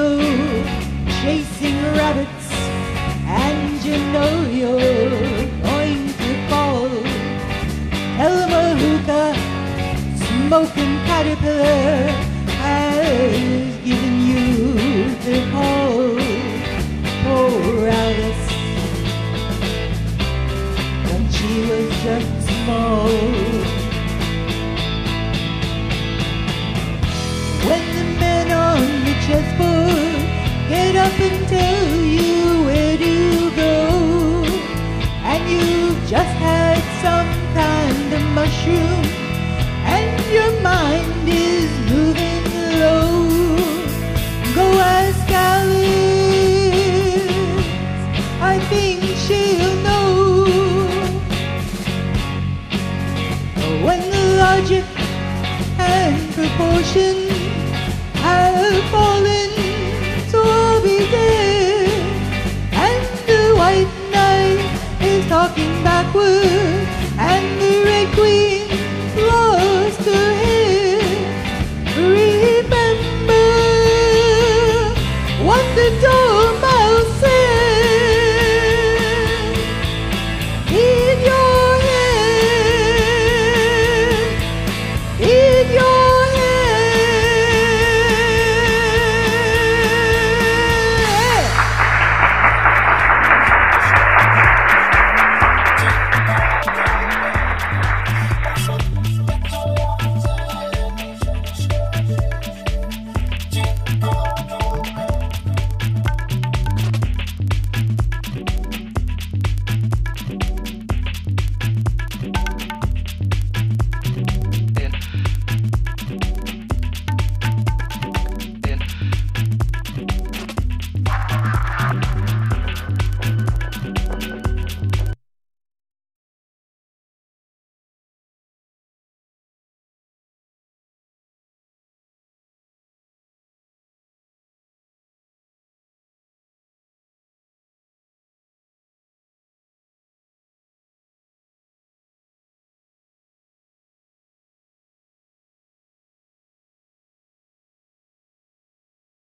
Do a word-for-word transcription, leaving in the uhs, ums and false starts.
go chasing rabbits, and you know you're going to fall. Elmer Hookah, smoking caterpillar, has given you the call. Poor Alice, when she was just small. When the men on the chessboard get up and tell you where to go, and you've just had some kind of mushroom, and your mind is moving low, go ask Alice, I think she'll know. When the logic and proportion have fallen, so I'll be there, and the white knight is talking backward, and the red queen lost her head. Remember what the